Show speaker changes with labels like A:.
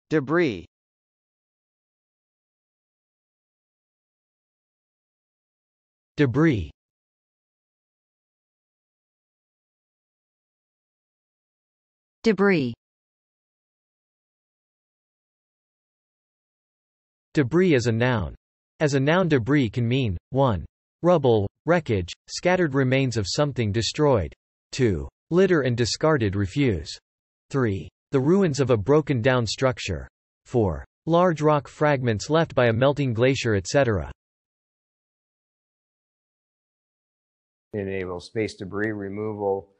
A: Debris.
B: Debris.
C: Debris.
B: Debris is a noun. As a noun, debris can mean 1. Rubble, wreckage, scattered remains of something destroyed. 2. Litter and discarded refuse. 3. The ruins of a broken down structure. 4. Large rock fragments left by a melting glacier, etc.
D: Enable space debris removal